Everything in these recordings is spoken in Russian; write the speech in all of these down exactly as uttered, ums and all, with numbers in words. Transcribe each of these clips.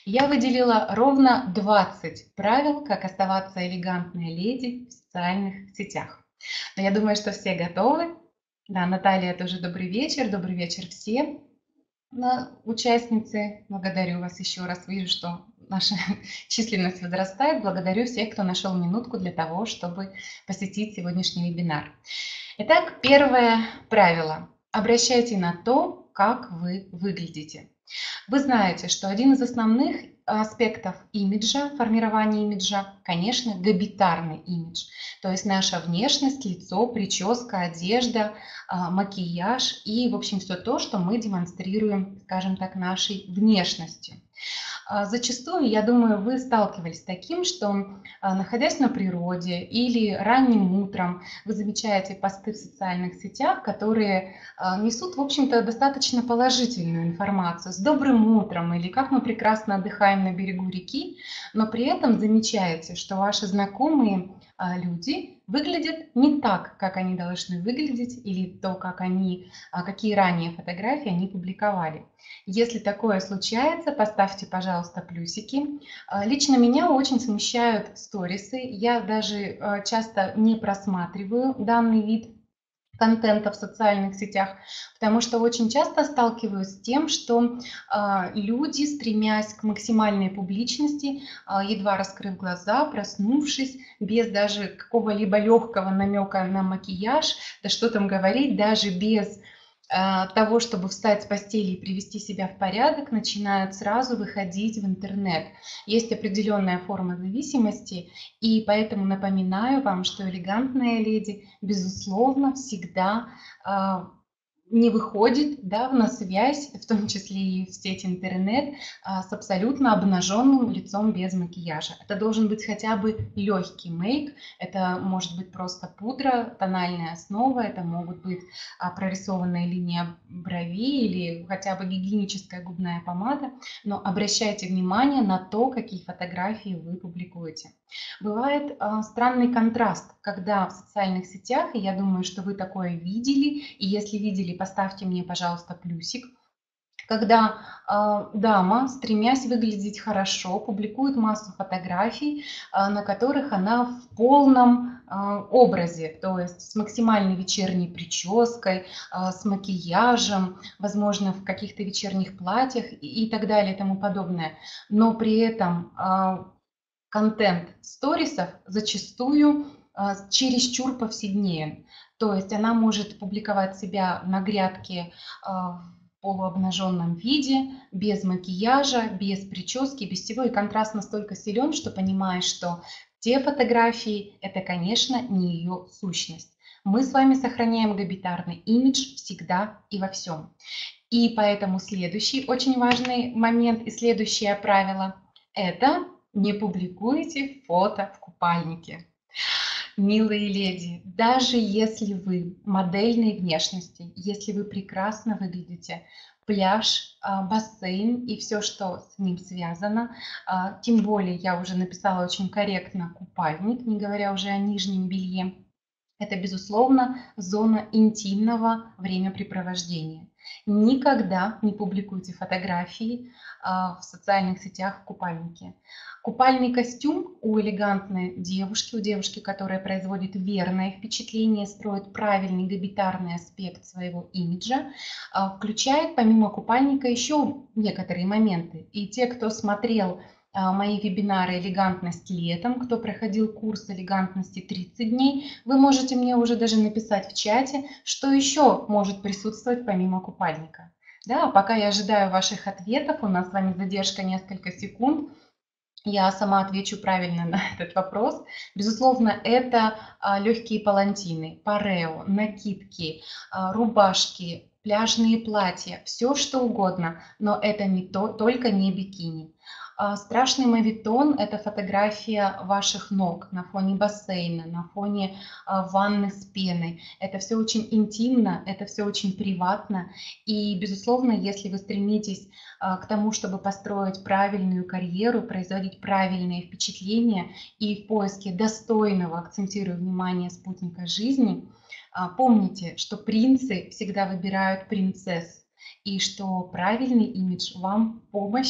Я выделила ровно двадцать правил, как оставаться элегантной леди в социальных сетях. Но я думаю, что все готовы. Да, Наталья, тоже добрый вечер. Добрый вечер всем. На- Участницы, благодарю вас еще раз. Вижу, что наша численность возрастает. Благодарю всех, кто нашел минутку для того, чтобы посетить сегодняшний вебинар. Итак, первое правило. Обращайте на то, как вы выглядите. Вы знаете, что один из основных аспектов имиджа, формирования имиджа, конечно, габитарный имидж. То есть наша внешность, лицо, прическа, одежда, а, макияж и, в общем, все то, что мы демонстрируем, скажем так, нашей внешностью. А, Зачастую, я думаю, вы сталкивались с таким, что, а, находясь на природе или ранним утром, вы замечаете посты в социальных сетях, которые а, несут, в общем-то, достаточно положительную информацию с добрым утром или как мы прекрасно отдыхаем на берегу реки, но при этом замечаете, что ваши знакомые а, люди выглядят не так, как они должны выглядеть, или то, как они, а, какие ранее фотографии они публиковали. Если такое случается, поставьте, пожалуйста, плюсики. А, Лично меня очень смущают сторисы. Я даже а, часто не просматриваю данный вид контента в социальных сетях, потому что очень часто сталкиваюсь с тем, что а, люди, стремясь к максимальной публичности, а, едва раскрыв глаза, проснувшись, без даже какого-либо легкого намека на макияж, да что там говорить, даже без а, того, чтобы встать с постели и привести себя в порядок, начинают сразу выходить в интернет. Есть определенная форма зависимости, и поэтому напоминаю вам, что элегантная леди, безусловно, всегда а, не выходит, да, на связь, в том числе и в сеть интернет, а, с абсолютно обнаженным лицом без макияжа. Это должен быть хотя бы легкий мейк, это может быть просто пудра, тональная основа, это могут быть а, прорисованная линия бровей или хотя бы гигиеническая губная помада, но обращайте внимание на то, какие фотографии вы публикуете. Бывает а, странный контраст, когда в социальных сетях, и я думаю, что вы такое видели, и если видели, поставьте мне, пожалуйста, плюсик, когда а, дама, стремясь выглядеть хорошо, публикует массу фотографий, а, на которых она в полном а, образе, то есть с максимальной вечерней прической, а, с макияжем, возможно, в каких-то вечерних платьях и, и так далее и тому подобное. Но при этом а, контент сторисов зачастую а, чересчур повседневен. То есть она может публиковать себя на грядке а, в полуобнаженном виде, без макияжа, без прически, без всего. И контраст настолько силен, что понимаешь, что те фотографии – это, конечно, не ее сущность. Мы с вами сохраняем габитарный имидж всегда и во всем. И поэтому следующий очень важный момент и следующее правило – это не публикуйте фото в купальнике. Милые леди, даже если вы модельной внешности, если вы прекрасно выглядите, пляж, а, бассейн и все, что с ним связано, а, тем более я уже написала очень корректно купальник, не говоря уже о нижнем белье, это, безусловно, зона интимного времяпрепровождения. Никогда не публикуйте фотографии а, в социальных сетях в купальнике. Купальный костюм у элегантной девушки, у девушки, которая производит верное впечатление, строит правильный габитарный аспект своего имиджа, а, включает помимо купальника еще некоторые моменты. И те, кто смотрел а, мои вебинары «Элегантность летом», кто проходил курс элегантности тридцать дней, вы можете мне уже даже написать в чате, что еще может присутствовать помимо купальника. Да, пока я ожидаю ваших ответов, у нас с вами задержка несколько секунд, я сама отвечу правильно на этот вопрос. Безусловно, это а, легкие палантины, парео, накидки, а, рубашки, пляжные платья, все что угодно, но это не то, только не бикини. А, Страшный моветон – это фотография ваших ног на фоне бассейна, на фоне а, ванны с пеной. Это все очень интимно, это все очень приватно. И, безусловно, если вы стремитесь а, к тому, чтобы построить правильную карьеру, производить правильные впечатления и в поиске достойного, акцентирую внимание, спутника жизни, а, помните, что принцы всегда выбирают принцесс, и что правильный имидж вам в помощь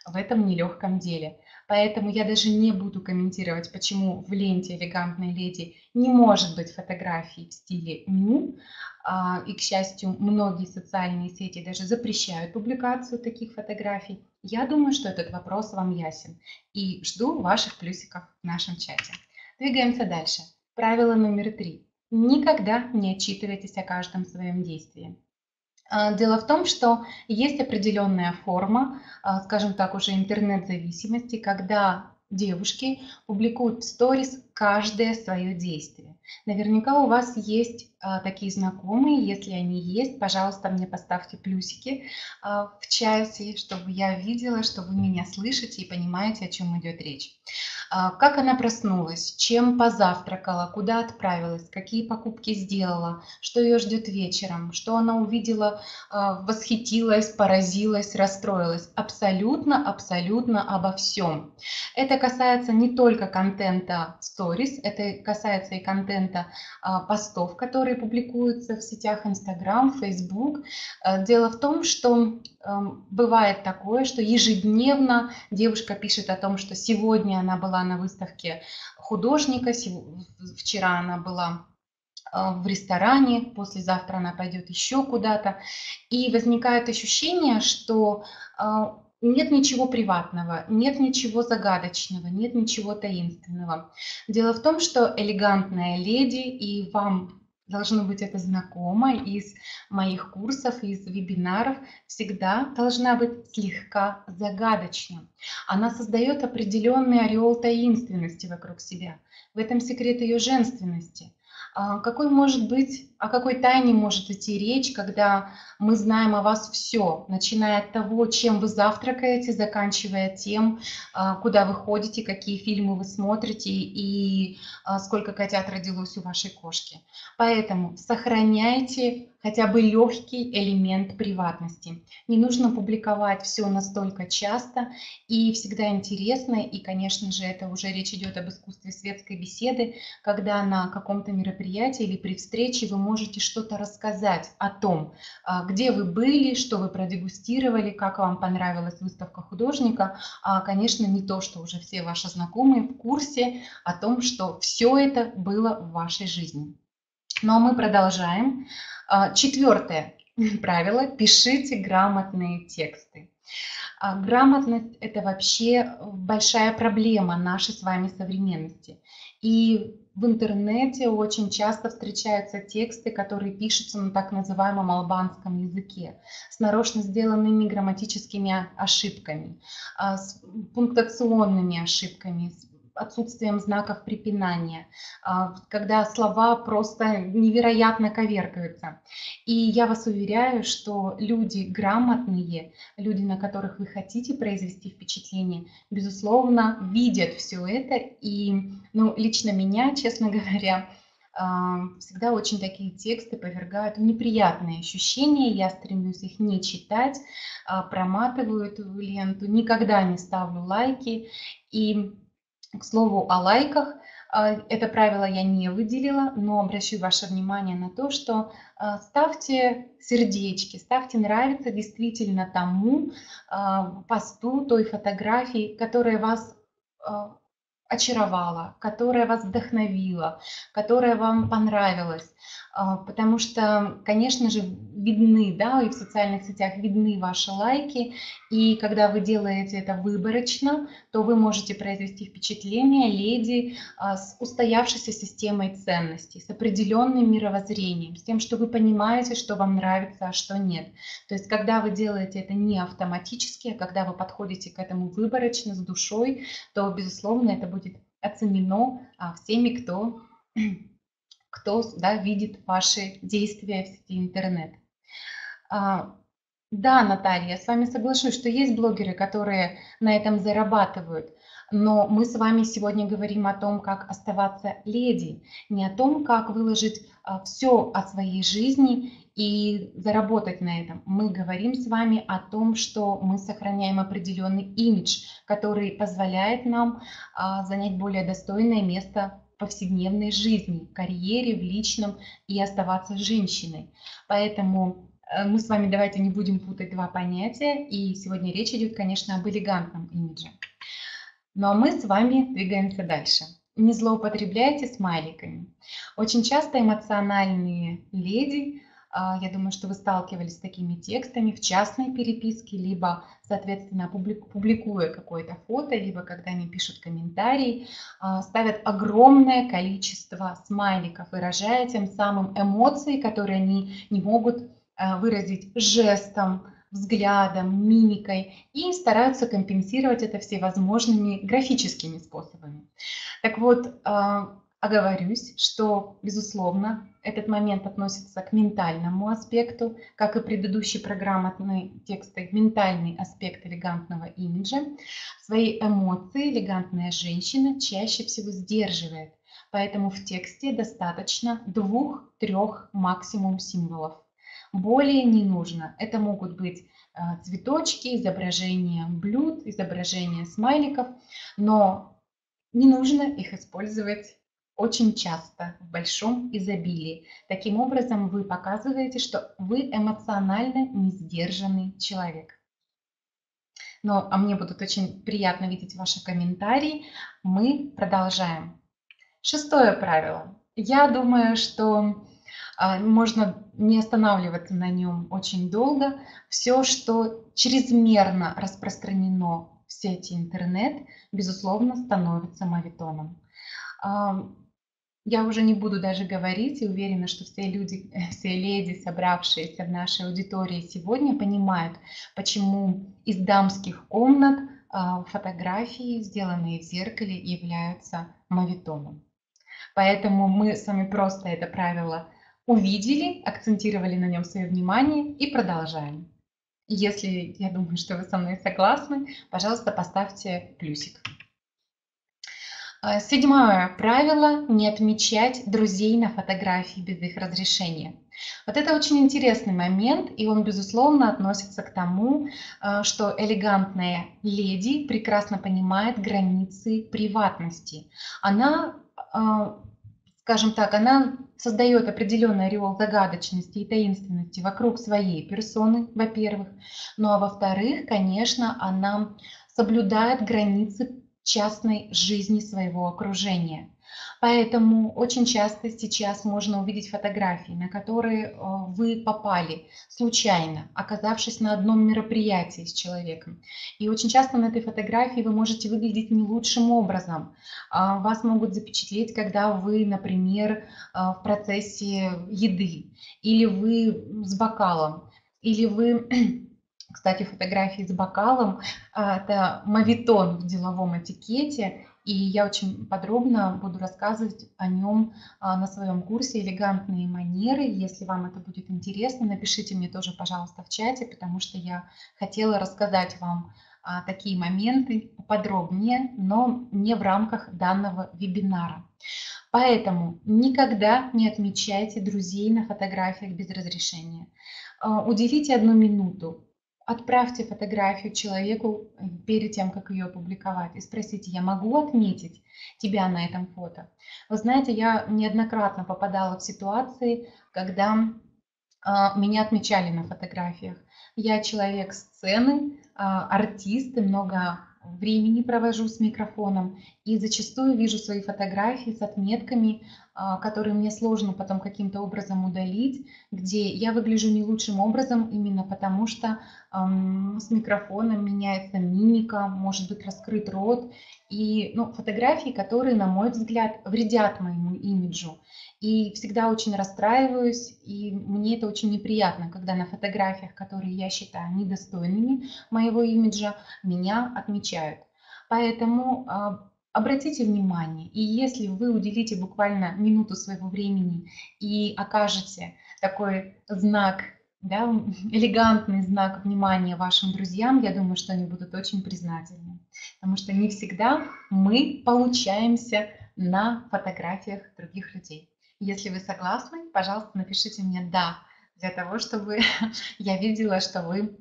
в этом нелегком деле. Поэтому я даже не буду комментировать, почему в ленте «Элегантной леди» не может быть фотографий в стиле ню. А, И, к счастью, многие социальные сети даже запрещают публикацию таких фотографий. Я думаю, что этот вопрос вам ясен. И жду ваших плюсиков в нашем чате. Двигаемся дальше. Правило номер три. Никогда не отчитывайтесь о каждом своем действии. А, Дело в том, что есть определенная форма, а, скажем так, уже интернет-зависимости, когда девушки публикуют в сторис каждое свое действие. Наверняка у вас есть а, такие знакомые. Если они есть, пожалуйста, мне поставьте плюсики а, в чате, чтобы я видела, что вы меня слышите и понимаете, о чем идет речь. А, Как она проснулась, чем позавтракала, куда отправилась, какие покупки сделала, что ее ждет вечером, что она увидела, а, восхитилась, поразилась, расстроилась. Абсолютно, абсолютно обо всем. Это касается не только контента Stories, это касается и контента а, постов, которые публикуются в сетях Instagram, Facebook. А, Дело в том, что эм, бывает такое, что ежедневно девушка пишет о том, что сегодня она была на выставке художника, сев- вчера она была а, в ресторане, послезавтра она пойдет еще куда-то. И возникает ощущение, что а, нет ничего приватного, нет ничего загадочного, нет ничего таинственного. Дело в том, что элегантная леди, и вам должно быть это знакомо из моих курсов, из вебинаров, всегда должна быть слегка загадочна. Она создает определенный ореол таинственности вокруг себя. В этом секрет ее женственности. А Какой может быть, о какой тайне может идти речь, когда мы знаем о вас все, начиная от того, чем вы завтракаете, заканчивая тем, а, куда вы ходите, какие фильмы вы смотрите и а, сколько котят родилось у вашей кошки. Поэтому сохраняйте хотя бы легкий элемент приватности. Не нужно публиковать все настолько часто и всегда интересно, и, конечно же, это уже речь идет об искусстве светской беседы, когда на каком-то мероприятии или при встрече вы можете что-то рассказать о том, а, где вы были, что вы продегустировали, как вам понравилась выставка художника, а, конечно, не то, что уже все ваши знакомые в курсе о том, что все это было в вашей жизни. Ну а мы продолжаем. А, Четвертое правило. Пишите грамотные тексты. А Грамотность– это вообще большая проблема нашей с вами современности. И в интернете очень часто встречаются тексты, которые пишутся на так называемом албанском языке, с нарочно сделанными грамматическими ошибками, а, с пунктуационными ошибками, с отсутствием знаков препинания, а, когда слова просто невероятно коверкаются. И я вас уверяю, что люди грамотные, люди, на которых вы хотите произвести впечатление, безусловно, видят все это. И ну, лично меня, честно говоря, а, всегда очень такие тексты повергают в неприятные ощущения. Я стремлюсь их не читать, а, проматываю эту ленту, никогда не ставлю лайки. И, к слову о лайках, а, это правило я не выделила, но обращу ваше внимание на то, что а, ставьте сердечки, ставьте нравится действительно тому а, посту, той фотографии, которая вас а, очаровала, которая вас вдохновила, которая вам понравилась. А, Потому что, конечно же, видны, да, и в социальных сетях видны ваши лайки, и когда вы делаете это выборочно, то вы можете произвести впечатление леди а, с устоявшейся системой ценностей, с определенным мировоззрением, с тем, что вы понимаете, что вам нравится, а что нет. То есть, когда вы делаете это не автоматически, а когда вы подходите к этому выборочно, с душой, то, безусловно, это будет оценено а, всеми, кто, кто да, видит ваши действия в сети интернет. А, Да, Наталья, я с вами соглашусь, что есть блогеры, которые на этом зарабатывают, но мы с вами сегодня говорим о том, как оставаться леди, не о том, как выложить все о своей жизни и заработать на этом. Мы говорим с вами о том, что мы сохраняем определенный имидж, который позволяет нам а, занять более достойное место в повседневной жизни, в карьере, в личном и оставаться женщиной. Поэтому Э, Мы с вами давайте не будем путать два понятия, и сегодня речь идет, конечно, об элегантном имидже. Ну а мы с вами двигаемся дальше. Не злоупотребляйте смайликами. Очень часто эмоциональные леди, а, я думаю, что вы сталкивались с такими текстами в частной переписке, либо, соответственно, публик- публикуя какое-то фото, либо когда они пишут комментарий, а, ставят огромное количество смайликов, выражая тем самым эмоции, которые они не могут а, выразить жестом, взглядом, мимикой, и стараются компенсировать это всевозможными графическими способами. Так вот, а, оговорюсь, что, безусловно, этот момент относится к ментальному аспекту, как и предыдущий программный текст, ментальный аспект элегантного имиджа. Свои эмоции элегантная женщина чаще всего сдерживает, поэтому в тексте достаточно двух-трех максимум символов. Более не нужно. Это могут быть а, цветочки, изображения блюд, изображения смайликов, но не нужно их использовать очень часто, в большом изобилии. Таким образом, вы показываете, что вы эмоционально не сдержанный человек. Но, а мне будут очень приятно видеть ваши комментарии. Мы продолжаем. Шестое правило. Я думаю, что а, можно не останавливаться на нем очень долго. Все, что чрезмерно распространено в сети интернет, безусловно, становится моветоном. А, Я уже не буду даже говорить и уверена, что все люди, все леди, собравшиеся в нашей аудитории сегодня, понимают, почему из дамских комнат а, фотографии, сделанные в зеркале, являются моветоном. Поэтому мы с вами просто это правило увидели, акцентировали на нем свое внимание и продолжаем. Если я думаю, что вы со мной согласны, пожалуйста, поставьте плюсик. А, Седьмое правило – не отмечать друзей на фотографии без их разрешения. Вот это очень интересный момент, и он, безусловно, относится к тому, а, что элегантная леди прекрасно понимает границы приватности. Она, а, скажем так, она создает определенный ореол загадочности и таинственности вокруг своей персоны, во-первых. Ну а во-вторых, конечно, она соблюдает границы частной жизни своего окружения. Поэтому очень часто сейчас можно увидеть фотографии, на которые э, вы попали случайно, оказавшись на одном мероприятии с человеком. И очень часто на этой фотографии вы можете выглядеть не лучшим образом. А, Вас могут запечатлеть, когда вы, например, а, в процессе еды, или вы с бокалом, или вы кстати, фотографии с бокалом – это моветон в деловом этикете, и я очень подробно буду рассказывать о нем а, на своем курсе «Элегантные манеры». Если вам это будет интересно, напишите мне тоже, пожалуйста, в чате, потому что я хотела рассказать вам а, такие моменты подробнее, но не в рамках данного вебинара. Поэтому никогда не отмечайте друзей на фотографиях без разрешения. А, Уделите одну минуту. Отправьте фотографию человеку э, перед тем, как ее опубликовать, и спросите: я могу отметить тебя на этом фото? Вы знаете, я неоднократно попадала в ситуации, когда а, меня отмечали на фотографиях. Я человек сцены, а, артист, и много времени провожу с микрофоном, и зачастую вижу свои фотографии с отметками, а, которые мне сложно потом каким-то образом удалить, где я выгляжу не лучшим образом именно потому, что ам, с микрофоном меняется мимика, может быть раскрыт рот, и ну, фотографии, которые, на мой взгляд, вредят моему имиджу. И всегда очень расстраиваюсь, и мне это очень неприятно, когда на фотографиях, которые я считаю недостойными моего имиджа, меня отмечают. Поэтому а, обратите внимание, и если вы уделите буквально минуту своего времени и окажете такой знак, да, элегантный знак внимания вашим друзьям, я думаю, что они будут очень признательны, потому что не всегда мы получаемся на фотографиях других людей. Если вы согласны, пожалуйста, напишите мне «да», для того, чтобы я видела, что вы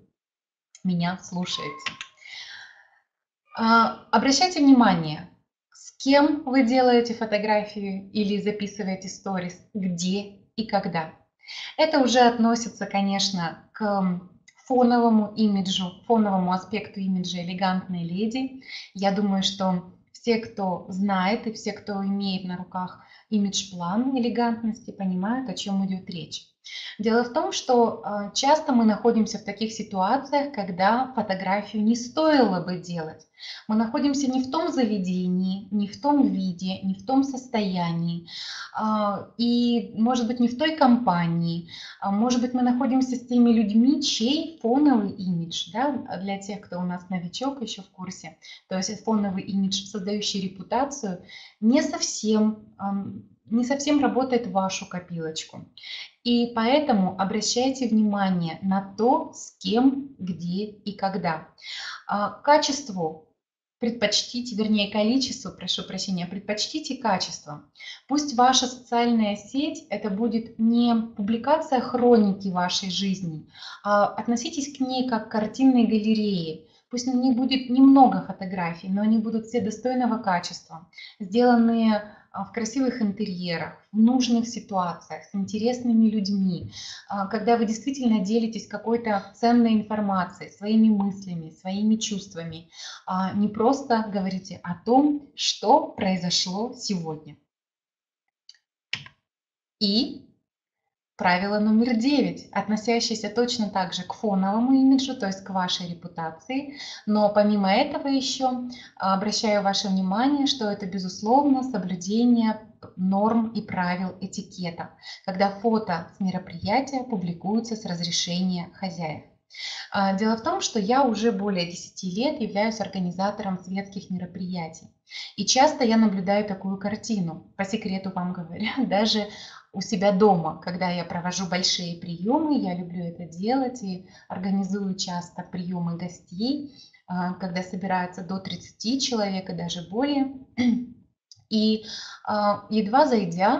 меня слушаете. А, Обращайте внимание, с кем вы делаете фотографию или записываете сторис, где и когда. Это уже относится, конечно, к фоновому имиджу, фоновому аспекту имиджа элегантной леди. Я думаю, что все, кто знает и все, кто имеет на руках имидж-план элегантности, понимают, о чем идет речь. Дело в том, что а, часто мы находимся в таких ситуациях, когда фотографию не стоило бы делать. Мы находимся не в том заведении, не в том виде, не в том состоянии, а, и, может быть, не в той компании. А, Может быть, мы находимся с теми людьми, чей фоновый имидж, да, для тех, кто у нас новичок еще в курсе, то есть фоновый имидж, создающий репутацию, не совсем, ам, не совсем работает в вашу копилочку. И поэтому обращайте внимание на то, с кем, где и когда. А, Качеству предпочтите, вернее, количество, прошу прощения, предпочтите качество. Пусть ваша социальная сеть это будет не публикация хроники вашей жизни, а относитесь к ней как к картинной галерее. Пусть на ней будет немного фотографий, но они будут все достойного качества, сделанные а, в красивых интерьерах, в нужных ситуациях, с интересными людьми, а, когда вы действительно делитесь какой-то ценной информацией, своими мыслями, своими чувствами, а не просто говорите о том, что произошло сегодня. И правило номер девять, относящееся точно так же к фоновому имиджу, то есть к вашей репутации, но помимо этого еще обращаю ваше внимание, что это безусловно соблюдение норм и правил этикета, когда фото с мероприятия публикуются с разрешения хозяев. А, Дело в том, что я уже более десяти лет являюсь организатором светских мероприятий. И часто я наблюдаю такую картину, по секрету вам говоря, даже у себя дома, когда я провожу большие приемы, я люблю это делать и организую часто приемы гостей, а, когда собирается до тридцати человек и даже более. И а, едва зайдя,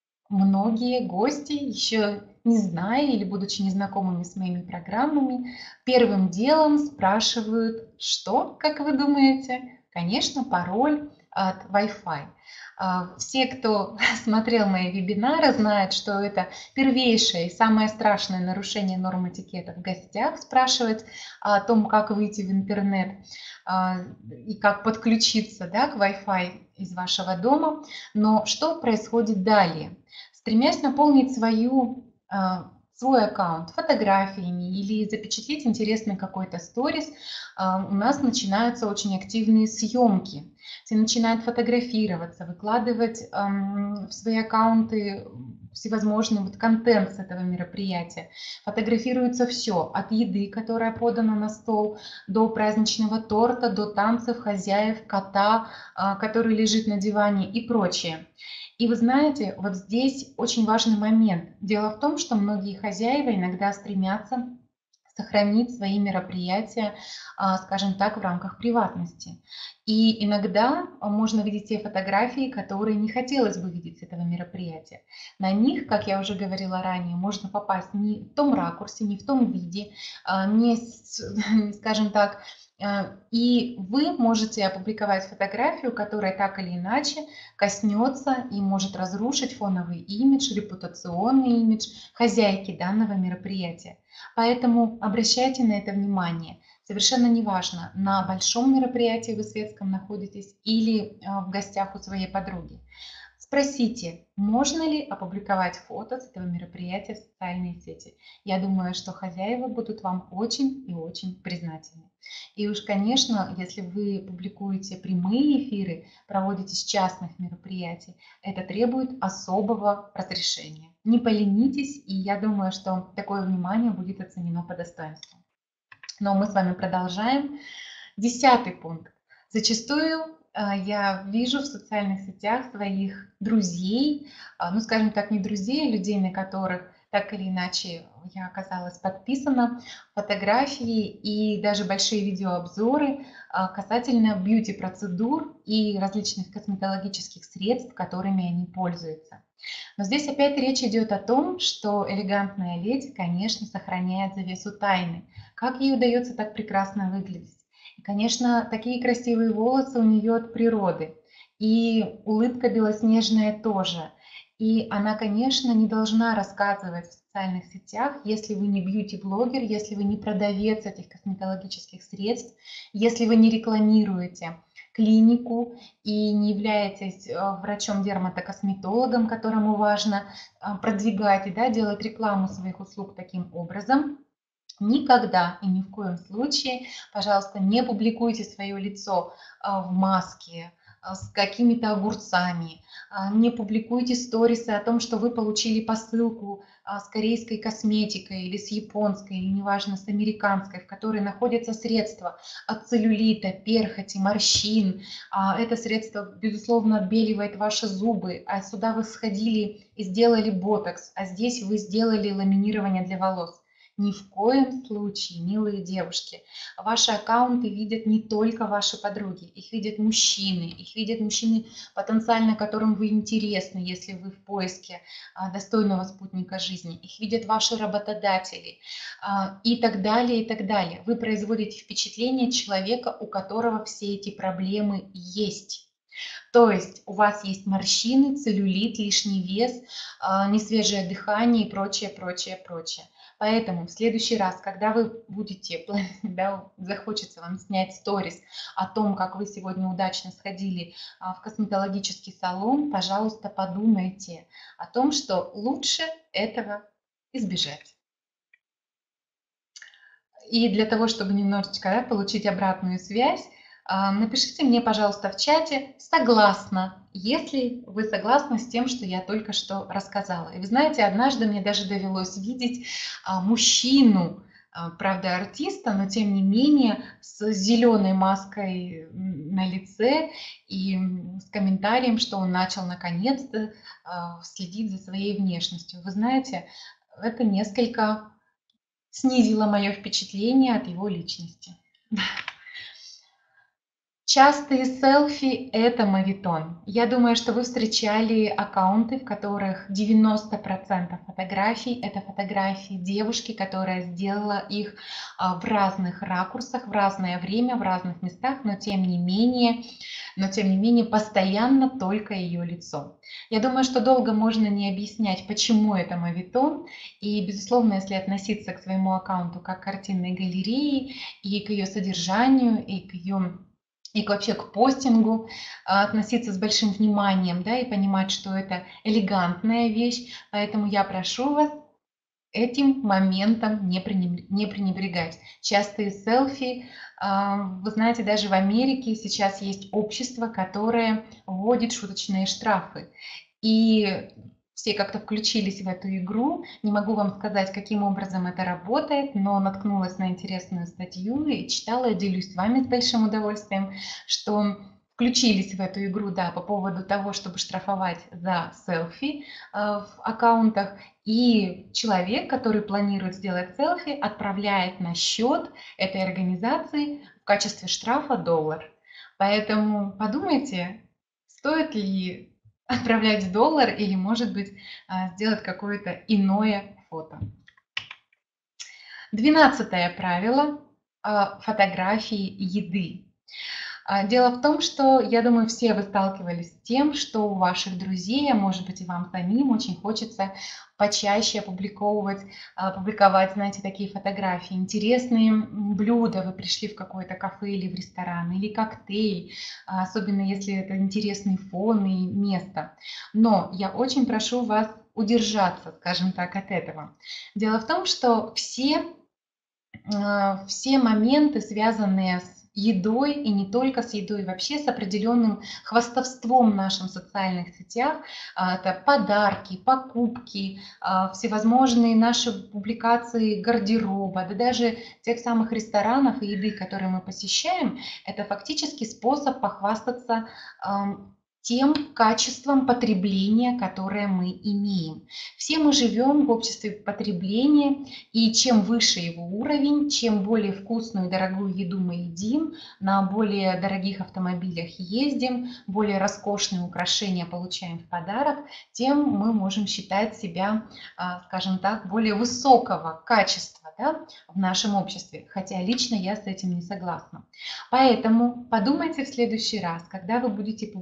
многие гости, еще не зная или будучи незнакомыми с моими программами, первым делом спрашивают, что, как вы думаете? Конечно, пароль от Wi-Fi. А, Все, кто смотрел мои вебинары, знают, что это первейшее и самое страшное нарушение норм этикета в гостях, спрашивать о том, как выйти в интернет а, и как подключиться, да, к Wi-Fi из вашего дома. Но что происходит далее? Стремясь наполнить свою, а, свой аккаунт фотографиями или запечатлеть интересный какой-то сторис, а, у нас начинаются очень активные съемки. Все начинают фотографироваться, выкладывать ам, в свои аккаунты всевозможный вот контент с этого мероприятия. Фотографируется все, от еды, которая подана на стол, до праздничного торта, до танцев хозяев, кота, а, который лежит на диване и прочее. И вы знаете, вот здесь очень важный момент. Дело в том, что многие хозяева иногда стремятся сохранить свои мероприятия, а, скажем так, в рамках приватности. И иногда можно видеть те фотографии, которые не хотелось бы видеть с этого мероприятия. На них, как я уже говорила ранее, можно попасть не в том ракурсе, не в том виде, а, не, с- скажем так, а, и вы можете опубликовать фотографию, которая так или иначе коснется и может разрушить фоновый имидж, репутационный имидж хозяйки данного мероприятия. Поэтому обращайте на это внимание. Совершенно неважно, на большом мероприятии вы светском находитесь или а, в гостях у своей подруги. Спросите, можно ли опубликовать фото с этого мероприятия в социальные сети. Я думаю, что хозяева будут вам очень и очень признательны. И уж, конечно, если вы публикуете прямые эфиры, проводите с частных мероприятий, это требует особого разрешения. Не поленитесь, и я думаю, что такое внимание будет оценено по достоинству. Но мы с вами продолжаем. Десятый пункт. Зачастую а, я вижу в социальных сетях своих друзей, а, ну, скажем так, не друзей, а людей, на которых так или иначе я оказалась подписана, фотографии и даже большие видеообзоры а, касательно бьюти-процедур и различных косметологических средств, которыми они пользуются. Но здесь опять речь идет о том, что элегантная леди, конечно, сохраняет завесу тайны. Как ей удается так прекрасно выглядеть? И, конечно, такие красивые волосы у нее от природы. И улыбка белоснежная тоже. И она, конечно, не должна рассказывать социальных сетях, если вы не бьюти-блогер, если вы не продавец этих косметологических средств, если вы не рекламируете клинику и не являетесь врачом-дерматокосметологом, которому важно продвигать, да, делать рекламу своих услуг таким образом, никогда и ни в коем случае, пожалуйста, не публикуйте свое лицо в маске, с какими-то огурцами, не публикуйте сторисы о том, что вы получили посылку с корейской косметикой или с японской, или неважно, с американской, в которой находятся средства от целлюлита, перхоти, морщин. Это средство, безусловно, отбеливает ваши зубы, а сюда вы сходили и сделали ботокс, а здесь вы сделали ламинирование для волос. Ни в коем случае, милые девушки, ваши аккаунты видят не только ваши подруги, их видят мужчины, их видят мужчины, потенциально которым вы интересны, если вы в поиске достойного спутника жизни, их видят ваши работодатели и так далее, и так далее. Вы производите впечатление человека, у которого все эти проблемы есть. То есть у вас есть морщины, целлюлит, лишний вес, несвежее дыхание и прочее, прочее, прочее. Поэтому в следующий раз, когда вы будете, да, захочется вам снять сторис о том, как вы сегодня удачно сходили в косметологический салон, пожалуйста, подумайте о том, что лучше этого избежать. И для того, чтобы немножечко, да, получить обратную связь, напишите мне, пожалуйста, в чате «согласна», если вы согласны с тем, что я только что рассказала. И вы знаете, однажды мне даже довелось видеть мужчину, правда, артиста, но тем не менее с зеленой маской на лице и с комментарием, что он начал наконец-то следить за своей внешностью. Вы знаете, это несколько снизило мое впечатление от его личности. Частые селфи – это моветон. Я думаю, что вы встречали аккаунты, в которых девяносто процентов фотографий – это фотографии девушки, которая сделала их в разных ракурсах, в разное время, в разных местах, но тем не менее, но тем не менее постоянно только ее лицо. Я думаю, что долго можно не объяснять, почему это моветон, и, безусловно, если относиться к своему аккаунту как к картинной галерее и к ее содержанию, и к ее и вообще к постингу относиться с большим вниманием, да, и понимать, что это элегантная вещь. Поэтому я прошу вас этим моментом не пренебрегать. Частые селфи, вы знаете, даже в Америке сейчас есть общество, которое вводит шуточные штрафы. И все как-то включились в эту игру. Не могу вам сказать, каким образом это работает, но наткнулась на интересную статью и читала, и делюсь с вами с большим удовольствием, что включились в эту игру, да, по поводу того, чтобы штрафовать за селфи э, в аккаунтах. И человек, который планирует сделать селфи, отправляет на счет этой организации в качестве штрафа доллар. Поэтому подумайте, стоит ли отправлять доллар или, может быть, сделать какое-то иное фото. Двенадцатое правило фотографии еды. Дело в том, что, я думаю, все вы сталкивались с тем, что у ваших друзей, а может быть и вам самим, очень хочется почаще опубликовывать, публиковать, знаете, такие фотографии. Интересные блюда, вы пришли в какое-то кафе или в ресторан, или коктейль, особенно если это интересный фон и место. Но я очень прошу вас удержаться, скажем так, от этого. Дело в том, что все, все моменты, связанные с едой, и не только с едой, вообще с определенным хвастовством в наших социальных сетях. Это подарки, покупки, всевозможные наши публикации гардероба, да даже тех самых ресторанов и еды, которые мы посещаем, это фактически способ похвастаться тем качеством потребления, которое мы имеем. Все мы живем в обществе потребления, и чем выше его уровень, чем более вкусную и дорогую еду мы едим, на более дорогих автомобилях ездим, более роскошные украшения получаем в подарок, тем мы можем считать себя, скажем так, более высокого качества, да, в нашем обществе. Хотя лично я с этим не согласна. Поэтому подумайте в следующий раз, когда вы будете публиковать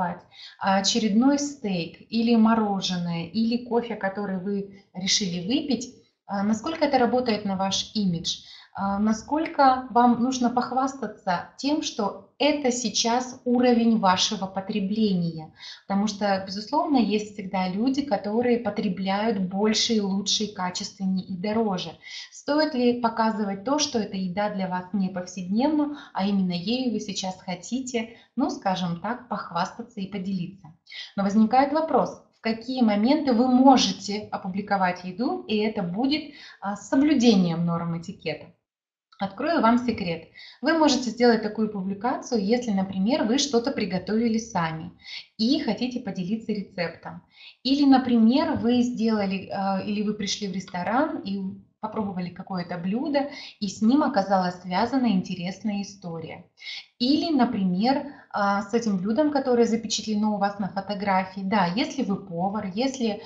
опубликовать очередной стейк или мороженое, или кофе, который вы решили выпить, а, насколько это работает на ваш имидж? А, Насколько вам нужно похвастаться тем, что это сейчас уровень вашего потребления? Потому что, безусловно, есть всегда люди, которые потребляют больше и лучше, и качественнее, и дороже. Стоит ли показывать то, что эта еда для вас не повседневна, а именно ею вы сейчас хотите, ну, скажем так, похвастаться и поделиться? Но возникает вопрос, в какие моменты вы можете опубликовать еду, и это будет а, с соблюдением норм этикета. Открою вам секрет. Вы можете сделать такую публикацию, если, например, вы что-то приготовили сами и хотите поделиться рецептом. Или, например, вы сделали, а, или вы пришли в ресторан и попробовали какое-то блюдо, и с ним оказалась связана интересная история. Или, например, а, с этим блюдом, которое запечатлено у вас на фотографии. Да, если вы повар, если,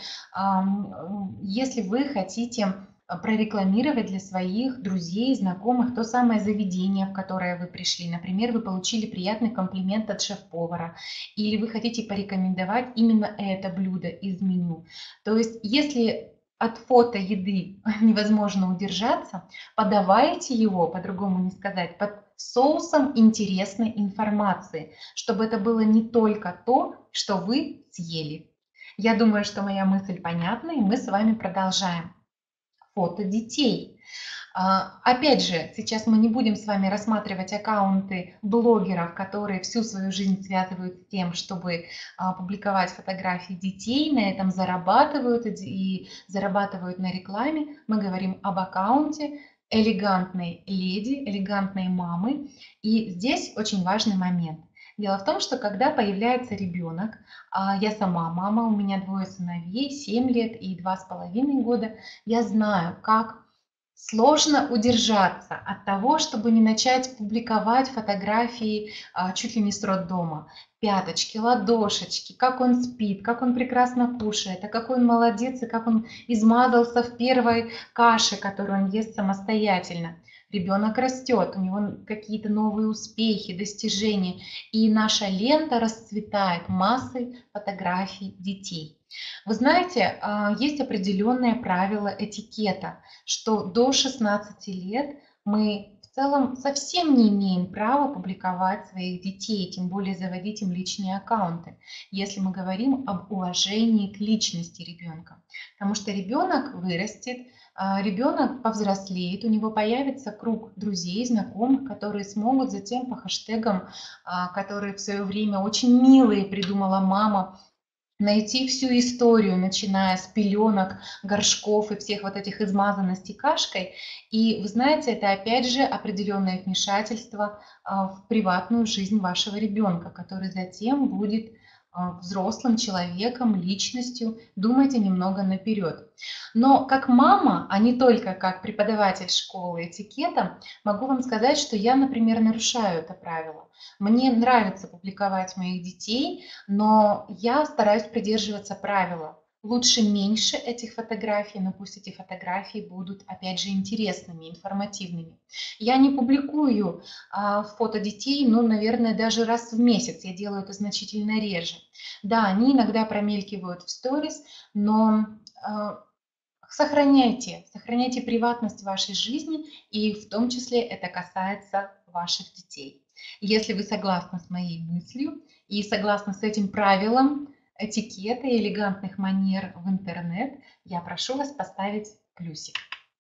ам, если вы хотите а, прорекламировать для своих друзей, знакомых то самое заведение, в которое вы пришли. Например, вы получили приятный комплимент от шеф-повара, или вы хотите порекомендовать именно это блюдо из меню. То есть, если от фото еды невозможно удержаться, подавайте его, по-другому не сказать, под соусом интересной информации, чтобы это было не только то, что вы съели. Я думаю, что моя мысль понятна, и мы с вами продолжаем. Фото детей. А, Опять же, сейчас мы не будем с вами рассматривать аккаунты блогеров, которые всю свою жизнь связывают с тем, чтобы а, публиковать фотографии детей, на этом зарабатывают и и зарабатывают на рекламе. Мы говорим об аккаунте элегантной леди, элегантной мамы. И здесь очень важный момент. Дело в том, что когда появляется ребенок, а я сама мама, у меня двое сыновей, семь лет и два с половиной года, я знаю, как сложно удержаться от того, чтобы не начать публиковать фотографии а, чуть ли не с роддома. Пяточки, ладошечки, как он спит, как он прекрасно кушает, а какой он молодец и как он измазался в первой каше, которую он ест самостоятельно. Ребенок растет, у него какие-то новые успехи, достижения, и наша лента расцветает массой фотографий детей. Вы знаете, а, есть определенные правила этикета, что до шестнадцати лет мы в целом совсем не имеем права публиковать своих детей, тем более заводить им личные аккаунты, если мы говорим об уважении к личности ребенка. Потому что ребенок вырастет, а, ребенок повзрослеет, у него появится круг друзей, знакомых, которые смогут затем по хэштегам, а, которые в свое время очень милые придумала мама, найти всю историю, начиная с пеленок, горшков и всех вот этих измазанностей кашкой. И вы знаете, это опять же определенное вмешательство а, в приватную жизнь вашего ребенка, который затем будет а, взрослым человеком, личностью. Думайте немного наперед. Но как мама, а не только как преподаватель школы этикета, могу вам сказать, что я, например, нарушаю это правило. Мне нравится публиковать моих детей, но я стараюсь придерживаться правила. Лучше меньше этих фотографий, но пусть эти фотографии будут, опять же, интересными, информативными. Я не публикую а, фото детей, ну, наверное, даже раз в месяц. Я делаю это значительно реже. Да, они иногда промелькивают в сторис, но а, сохраняйте, сохраняйте приватность вашей жизни, и в том числе это касается ваших детей. Если вы согласны с моей мыслью и согласны с этим правилом этикета и элегантных манер в интернет, я прошу вас поставить плюсик.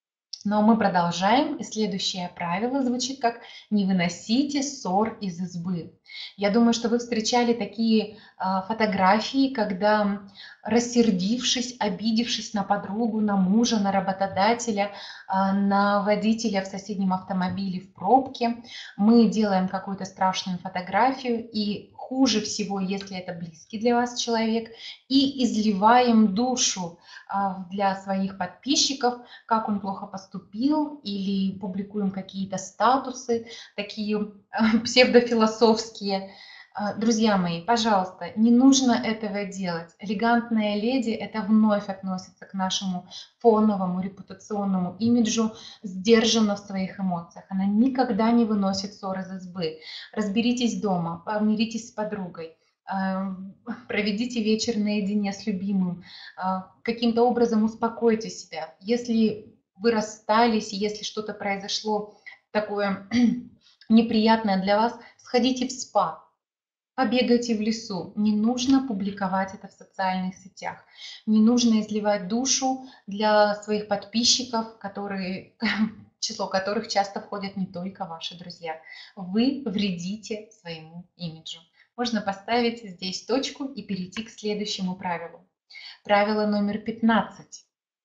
Но мы продолжаем, и следующее правило звучит как «не выносите ссор из избы». Я думаю, что вы встречали такие а, фотографии, когда, рассердившись, обидевшись на подругу, на мужа, на работодателя, а, на водителя в соседнем автомобиле в пробке, мы делаем какую-то страшную фотографию, и хуже всего, если это близкий для вас человек, и изливаем душу а, для своих подписчиков, как он плохо поступил, или публикуем какие-то статусы, такие псевдофилософские. Друзья мои, пожалуйста, не нужно этого делать. Элегантная леди — это вновь относится к нашему фоновому репутационному имиджу, сдержанно в своих эмоциях. Она никогда не выносит ссор из избы. Разберитесь дома, помиритесь с подругой. ам, проведите вечер наедине с любимым, а, каким-то образом успокойте себя. Если вы расстались, если что-то произошло такое неприятное для вас, сходите в спа, побегайте в лесу. Не нужно публиковать это в социальных сетях. Не нужно изливать душу для своих подписчиков, которые, число которых часто входят не только ваши друзья. Вы вредите своему имиджу. Можно поставить здесь точку и перейти к следующему правилу. Правило номер пятнадцать.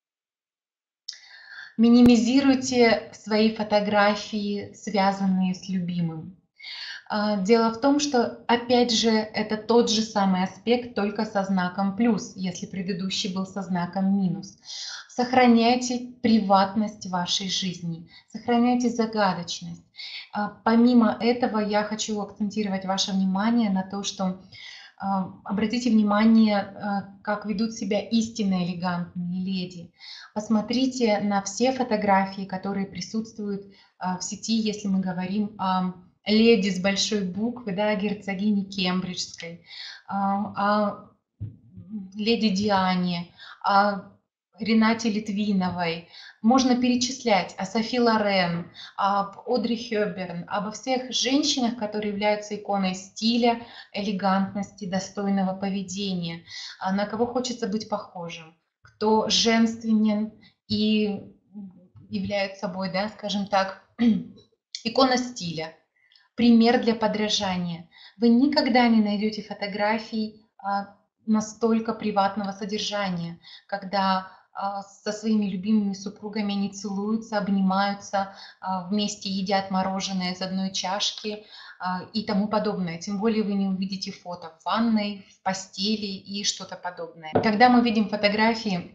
Минимизируйте свои фотографии, связанные с любимым. А, Дело в том, что, опять же, это тот же самый аспект, только со знаком плюс, если предыдущий был со знаком минус. Сохраняйте приватность вашей жизни, сохраняйте загадочность. А, Помимо этого, я хочу акцентировать ваше внимание на то, что а, обратите внимание, а, как ведут себя истинно элегантные леди. Посмотрите на все фотографии, которые присутствуют а, в сети, если мы говорим о леди с большой буквы, да, герцогини Кембриджской, а, о леди Диане, о Ренате Литвиновой. Можно перечислять о Софи Лорен, об Одри Хёбберн, обо всех женщинах, которые являются иконой стиля, элегантности, достойного поведения, а на кого хочется быть похожим, кто женственен и является собой, да, скажем так, икона стиля, пример для подражания. Вы никогда не найдете фотографий а, настолько приватного содержания, когда а, со своими любимыми супругами они целуются, обнимаются, а, вместе едят мороженое из одной чашки а, и тому подобное. Тем более вы не увидите фото в ванной, в постели и что-то подобное. Когда мы видим фотографии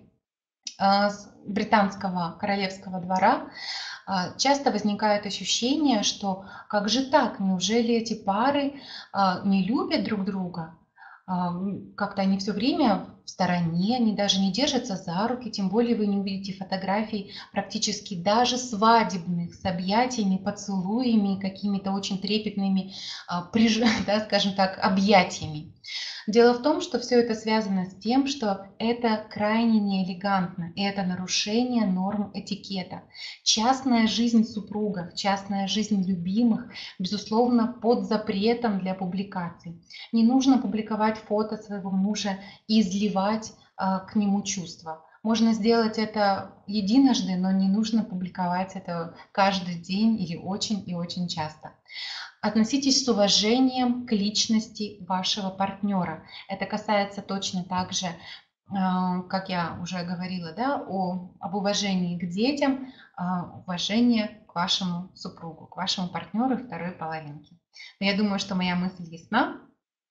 а, с британского королевского двора, а, часто возникает ощущение, что как же так, неужели эти пары а, не любят друг друга? А, м, Как-то они все время в стороне, они даже не держатся за руки, тем более вы не увидите фотографий практически даже свадебных с объятиями, поцелуями, какими-то очень трепетными, а, приж- да, скажем так, объятиями. Дело в том, что все это связано с тем, что это крайне неэлегантно, и это нарушение норм этикета. Частная жизнь супругов, частная жизнь любимых, безусловно, под запретом для публикаций. Не нужно публиковать фото своего мужа и изливать а, к нему чувства. Можно сделать это единожды, но не нужно публиковать это каждый день или очень и очень часто. Относитесь с уважением к личности вашего партнера. Это касается точно так же, а, как я уже говорила, да, о, об уважении к детям, а, уважение к вашему супругу, к вашему партнеру второй половинке. Но я думаю, что моя мысль ясна.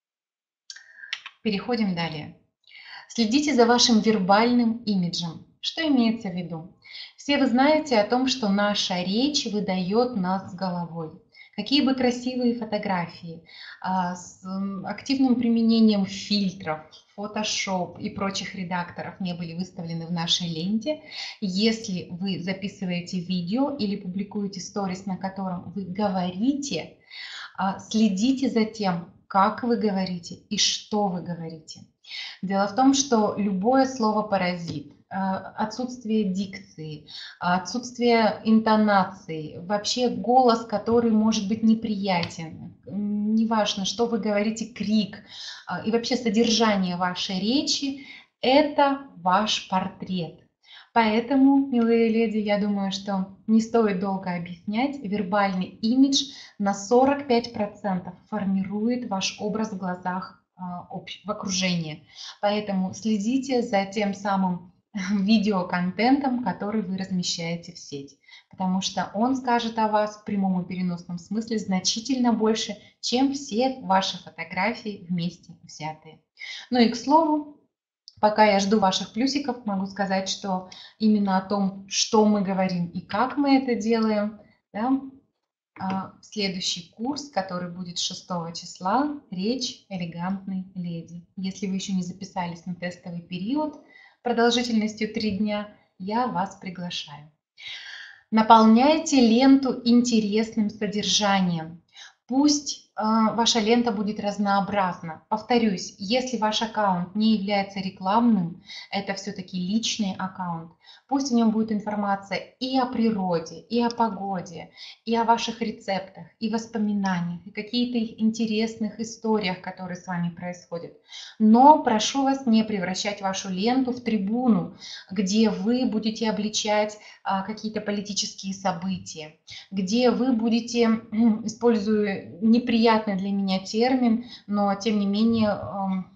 Переходим далее. Следите за вашим вербальным имиджем. Что имеется в виду? Все вы знаете о том, что наша речь выдает нас головой. Какие бы красивые фотографии а, с м, активным применением фильтров, Photoshop и прочих редакторов не были выставлены в нашей ленте, если вы записываете видео или публикуете сторис, на котором вы говорите, а, следите за тем, как вы говорите и что вы говорите. Дело в том, что любое слово паразит, отсутствие дикции, отсутствие интонации, вообще голос, который может быть неприятен, неважно, что вы говорите, крик а, и вообще содержание вашей речи – это ваш портрет. Поэтому, милые леди, я думаю, что не стоит долго объяснять, вербальный имидж на сорок пять процентов формирует ваш образ в глазах а, общ- в окружении. Поэтому следите за тем самым видеоконтентом, который вы размещаете в сеть, потому что он скажет о вас в прямом и переносном смысле значительно больше, чем все ваши фотографии вместе взятые. Ну и к слову, пока я жду ваших плюсиков, могу сказать, что именно о том, что мы говорим и как мы это делаем, да, а, следующий курс, который будет шестого числа, речь элегантной леди. Если вы еще не записались на тестовый период продолжительностью три дня, я вас приглашаю. Наполняйте ленту интересным содержанием. Пусть а, ваша лента будет разнообразна. Повторюсь, если ваш аккаунт не является рекламным, это все-таки личный аккаунт, пусть в нем будет информация и о природе, и о погоде, и о ваших рецептах, и воспоминаниях, и каких-то интересных историях, которые с вами происходят. Но прошу вас не превращать вашу ленту в трибуну, где вы будете обличать а, какие-то политические события, где вы будете, используя неприятный для меня термин, но тем не менее эм,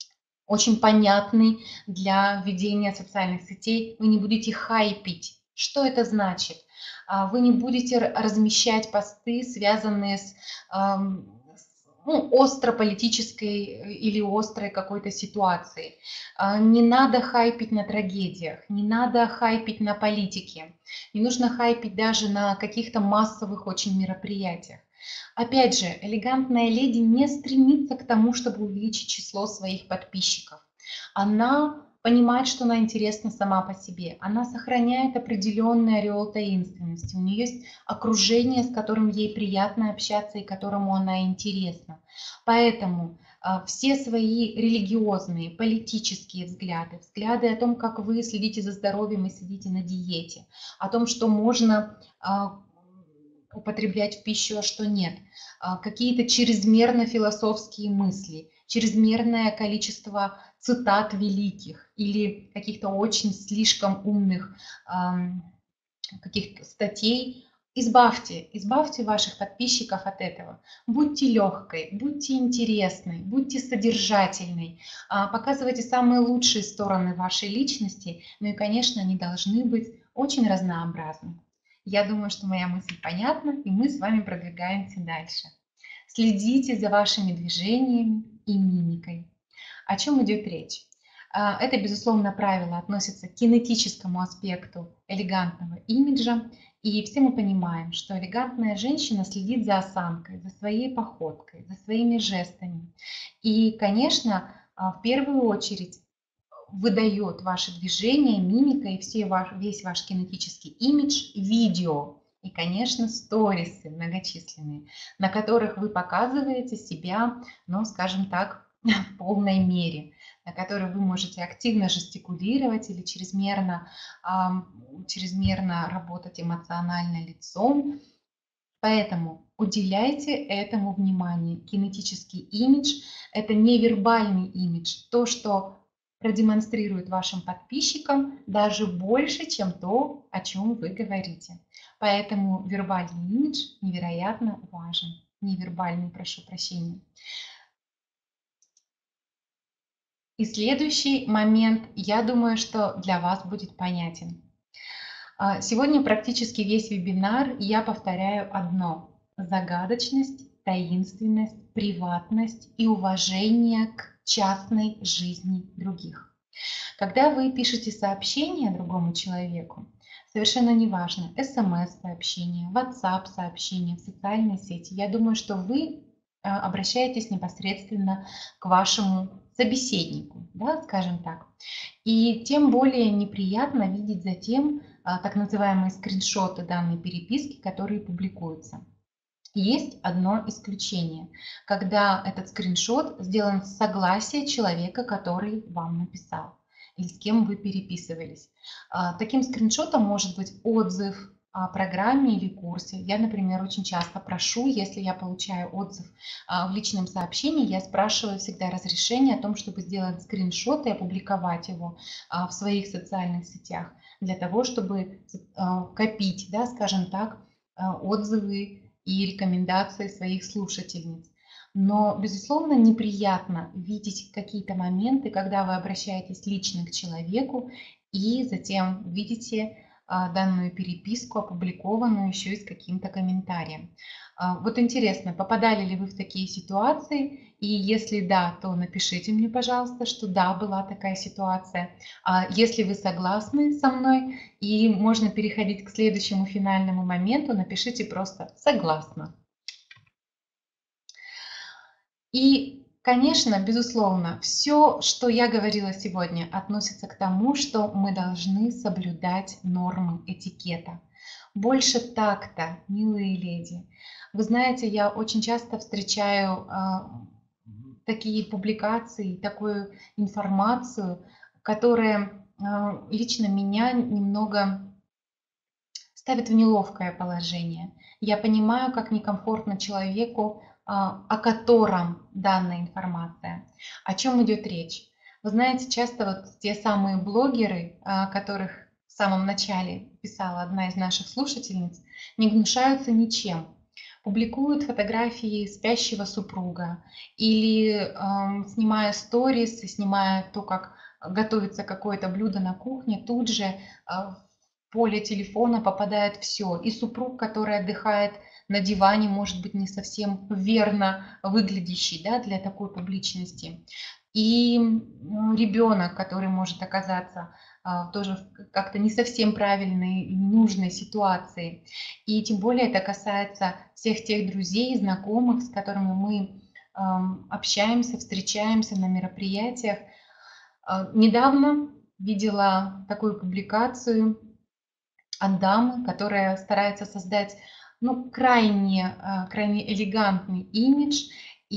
очень понятный для ведения социальных сетей, вы не будете хайпить. Что это значит? А, Вы не будете р- размещать посты, связанные с эм, с, ну, остро политической э, или острой какой-то ситуацией. А, Не надо хайпить на трагедиях, не надо хайпить на политике, не нужно хайпить даже на каких-то массовых очень мероприятиях. Опять же, элегантная леди не стремится к тому, чтобы увеличить число своих подписчиков. Она понимает, что она интересна сама по себе. Она сохраняет определенный ореол таинственности. У нее есть окружение, с которым ей приятно общаться и которому она интересна. Поэтому а, все свои религиозные, политические взгляды, взгляды о том, как вы следите за здоровьем и сидите на диете, о том, что можно а, употреблять в пищу, а что нет, а, какие-то чрезмерно философские мысли, чрезмерное количество цитат великих или каких-то очень слишком умных ам, каких-то статей. Избавьте, избавьте ваших подписчиков от этого. Будьте легкой, будьте интересной, будьте содержательной, а, показывайте самые лучшие стороны вашей личности, ну и, конечно, они должны быть очень разнообразны. Я думаю, что моя мысль понятна, и мы с вами продвигаемся дальше. Следите за вашими движениями и мимикой. О чем идет речь? А, Это, безусловно, правило относится к кинетическому аспекту элегантного имиджа. И все мы понимаем, что элегантная женщина следит за осанкой, за своей походкой, за своими жестами. И, конечно, а, в первую очередь выдает ваши движения, мимика и все ваш, весь ваш кинетический имидж видео. И, конечно, сторисы многочисленные, на которых вы показываете себя, ну, скажем так, в полной мере, на которых вы можете активно жестикулировать или чрезмерно, ам, чрезмерно работать эмоционально лицом. Поэтому уделяйте этому внимание. Кинетический имидж– это невербальный имидж, то, что продемонстрирует вашим подписчикам даже больше, чем то, о чем вы говорите. Поэтому вербальный имидж невероятно важен. Невербальный, прошу прощения. И следующий момент, я думаю, что для вас будет понятен. А, Сегодня практически весь вебинар я повторяю одно: загадочность, таинственность, приватность и уважение к частной жизни других. Когда вы пишете сообщение другому человеку, совершенно неважно, смс-сообщение, WhatsApp-сообщение, в социальной сети, я думаю, что вы а, обращаетесь непосредственно к вашему собеседнику, да, скажем так. И тем более неприятно видеть затем а, так называемые скриншоты данной переписки, которые публикуются. Есть одно исключение, когда этот скриншот сделан с согласия человека, который вам написал или с кем вы переписывались. А, Таким скриншотом может быть отзыв о программе или курсе. Я, например, очень часто прошу, если я получаю отзыв а, в личном сообщении, я спрашиваю всегда разрешение о том, чтобы сделать скриншот и опубликовать его а, в своих социальных сетях, для того, чтобы а, копить, да, скажем так, а, отзывы и рекомендации своих слушательниц. Но, безусловно, неприятно видеть какие-то моменты, когда вы обращаетесь лично к человеку и затем видите а, данную переписку, опубликованную еще и с каким-то комментарием. А, Вот интересно, попадали ли вы в такие ситуации? И если да, то напишите мне, пожалуйста, что да, была такая ситуация. А если вы согласны со мной и можно переходить к следующему финальному моменту, напишите просто «согласна». И, конечно, безусловно, все, что я говорила сегодня, относится к тому, что мы должны соблюдать нормы этикета. Больше такта, милые леди. Вы знаете, я очень часто встречаю а, такие публикации, такую информацию, которая а, лично меня немного ставит в неловкое положение. Я понимаю, как некомфортно человеку, а, о котором данная информация. О чем идет речь? Вы знаете, часто вот те самые блогеры, о которых в самом начале писала одна из наших слушательниц, не гнушаются ничем. Публикуют фотографии спящего супруга или эм, снимая сторис, и снимая то, как готовится какое-то блюдо на кухне, тут же э, поле телефона попадает все. И супруг, который отдыхает на диване, может быть, не совсем верно выглядящий, да, для такой публичности. И ребенок, который может оказаться а, тоже в как-то не совсем правильной и нужной ситуации. И тем более это касается всех тех друзей, знакомых, с которыми мы ам, общаемся, встречаемся на мероприятиях. А, Недавно видела такую публикацию от дамы, которая старается создать, ну, крайне, а, крайне элегантный имидж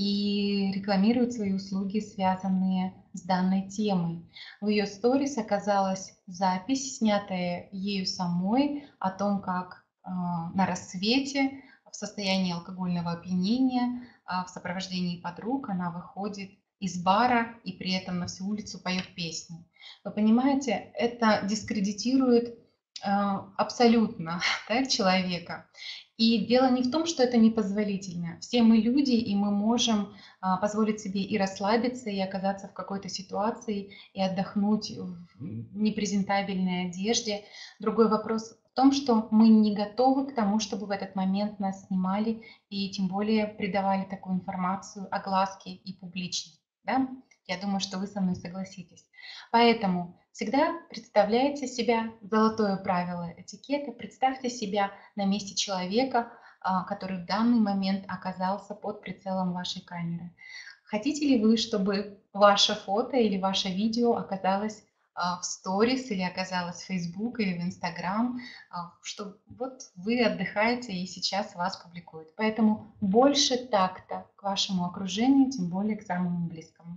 и рекламирует свои услуги, связанные с данной темой. В ее сторис оказалась запись, снятая ею самой, о том, как а, на рассвете в состоянии алкогольного опьянения а, в сопровождении подруг она выходит из бара и при этом на всю улицу поет песни. Вы понимаете, это дискредитирует а, абсолютно, да, человека. И дело не в том, что это непозволительно. Все мы люди, и мы можем а, позволить себе и расслабиться, и оказаться в какой-то ситуации, и отдохнуть в непрезентабельной одежде. Другой вопрос в том, что мы не готовы к тому, чтобы в этот момент нас снимали и тем более придавали такую информацию огласке и публично. Да? Я думаю, что вы со мной согласитесь. Поэтому всегда представляйте себя, золотое правило этикета, представьте себя на месте человека, а, который в данный момент оказался под прицелом вашей камеры. Хотите ли вы, чтобы ваше фото или ваше видео оказалось а, в сторис или оказалось в Facebook или в Instagram, а, что вот вы отдыхаете и сейчас вас публикуют. Поэтому больше такта к вашему окружению, тем более к самому близкому.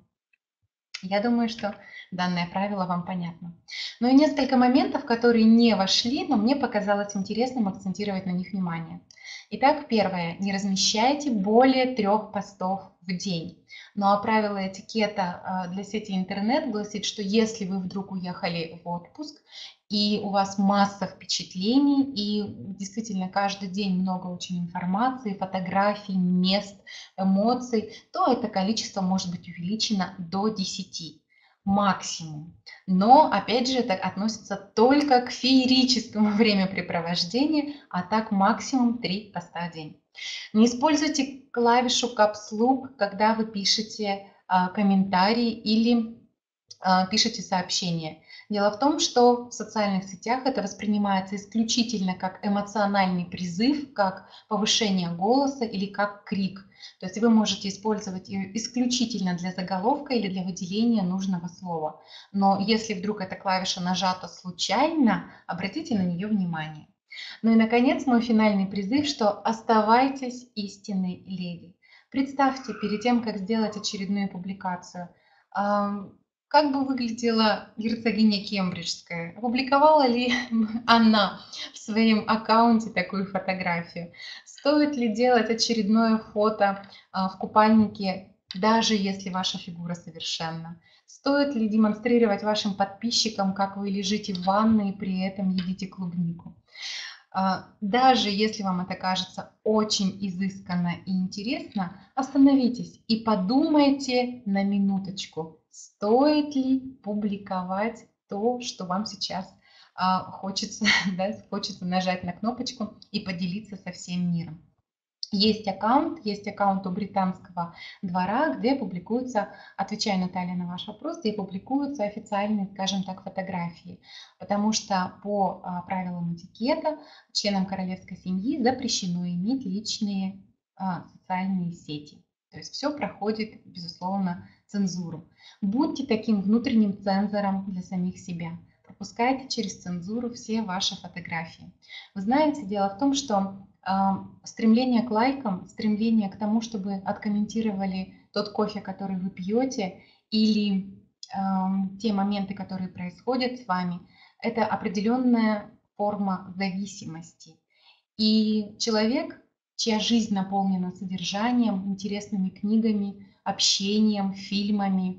Я думаю, что данное правило вам понятно. Но и несколько моментов, которые не вошли, но мне показалось интересным акцентировать на них внимание. Итак, первое. Не размещайте более трех постов в день. Ну а правило этикета а, для сети интернет гласит, что если вы вдруг уехали в отпуск, и у вас масса впечатлений, и действительно каждый день много очень информации, фотографий, мест, эмоций, то это количество может быть увеличено до десяти максимум. Но, опять же, это относится только к феерическому времяпрепровождению, а так максимум три поста в день. Не используйте клавишу Caps Lock, когда вы пишете а, комментарии или а, пишете сообщения. Дело в том, что в социальных сетях это воспринимается исключительно как эмоциональный призыв, как повышение голоса или как крик. То есть вы можете использовать ее исключительно для заголовка или для выделения нужного слова. Но если вдруг эта клавиша нажата случайно, обратите на нее внимание. Ну и, наконец, мой финальный призыв, что оставайтесь истинной леди. Представьте, перед тем, как сделать очередную публикацию, как бы выглядела герцогиня Кембриджская? Опубликовала ли она в своем аккаунте такую фотографию? Стоит ли делать очередное фото а, в купальнике, даже если ваша фигура совершенна? Стоит ли демонстрировать вашим подписчикам, как вы лежите в ванной и при этом едите клубнику? А, Даже если вам это кажется очень изысканно и интересно, остановитесь и подумайте на минуточку, стоит ли публиковать то, что вам сейчас а, хочется, да, хочется нажать на кнопочку и поделиться со всем миром. Есть аккаунт, есть аккаунт у британского двора, где публикуются, отвечаю, Наталья, на ваш вопрос, где публикуются официальные, скажем так, фотографии. Потому что по а, правилам этикета членам королевской семьи запрещено иметь личные а, социальные сети. То есть все проходит, безусловно, цензуру. Будьте таким внутренним цензором для самих себя. пропускайте через цензуру все ваши фотографии. Вы знаете, дело в том, что э, стремление к лайкам, стремление к тому, чтобы откомментировали тот кофе, который вы пьете, или э, те моменты, которые происходят с вами, это определенная форма зависимости. И человек, чья жизнь наполнена содержанием, интересными книгами, общением, фильмами,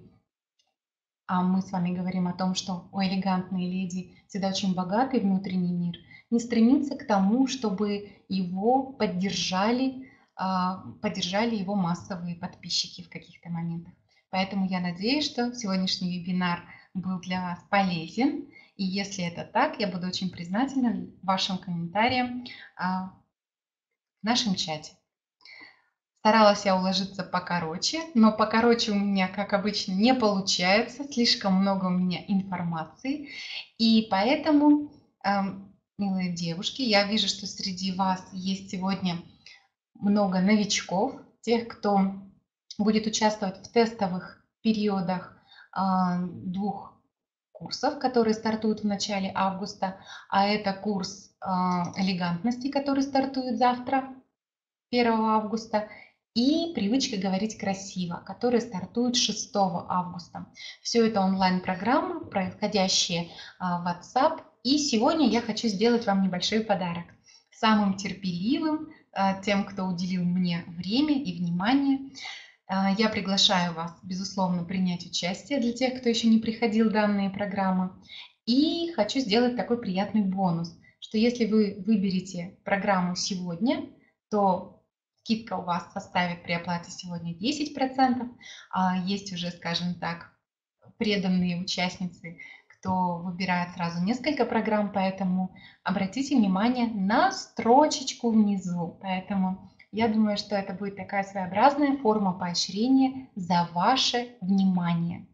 а мы с вами говорим о том, что у элегантной леди всегда очень богатый внутренний мир, не стремится к тому, чтобы его поддержали, а, поддержали его массовые подписчики в каких-то моментах. Поэтому я надеюсь, что сегодняшний вебинар был для вас полезен. И если это так, я буду очень признательна вашим комментариям а, в нашем чате. Старалась я уложиться покороче, но покороче у меня, как обычно, не получается. Слишком много у меня информации. И поэтому, эм, милые девушки, я вижу, что среди вас есть сегодня много новичков, тех, кто будет участвовать в тестовых периодах э, двух курсов, которые стартуют в начале августа. А это курс э, элегантности, который стартует завтра, первого августа, и привычка говорить красиво, которая стартует шестого августа. Все это онлайн-программы, происходящие в WhatsApp. И сегодня я хочу сделать вам небольшой подарок. Самым терпеливым, тем, кто уделил мне время и внимание, я приглашаю вас, безусловно, принять участие для тех, кто еще не приходил в данные программы. И хочу сделать такой приятный бонус, что если вы выберете программу сегодня, то скидка у вас составит при оплате сегодня десять процентов. А есть уже, скажем так, преданные участницы, кто выбирает сразу несколько программ, поэтому обратите внимание на строчечку внизу. Поэтому я думаю, что это будет такая своеобразная форма поощрения за ваше внимание.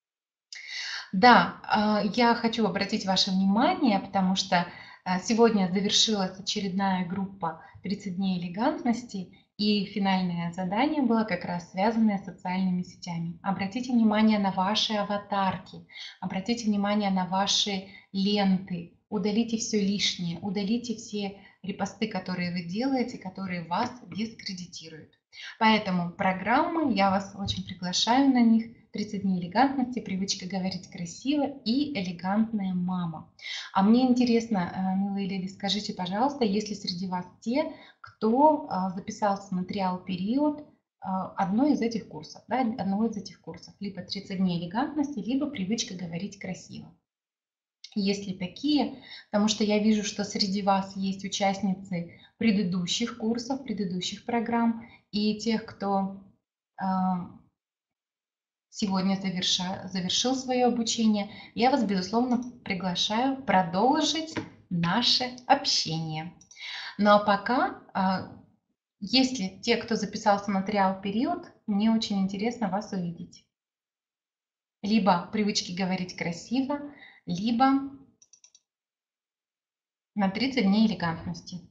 Да, я хочу обратить ваше внимание, потому что сегодня завершилась очередная группа тридцать дней элегантности, и финальное задание было как раз связанное с социальными сетями. Обратите внимание на ваши аватарки, обратите внимание на ваши ленты, удалите все лишнее, удалите все репосты, которые вы делаете, которые вас дискредитируют. Поэтому программы, я вас очень приглашаю на них. тридцать дней элегантности, привычка говорить красиво и элегантная мама. А мне интересно, милые леди, скажите, пожалуйста, есть ли среди вас те, кто записался на триал-период одной из этих курсов, да, одного из этих курсов, либо тридцать дней элегантности, либо привычка говорить красиво. Есть ли такие? Потому что я вижу, что среди вас есть участницы предыдущих курсов, предыдущих программ, и тех, кто сегодня заверша, завершил свое обучение, я вас, безусловно, приглашаю продолжить наше общение. Ну а пока, если те, кто записался на триал-период, мне очень интересно вас увидеть. Либо привычки говорить красиво, либо на тридцать дней элегантности.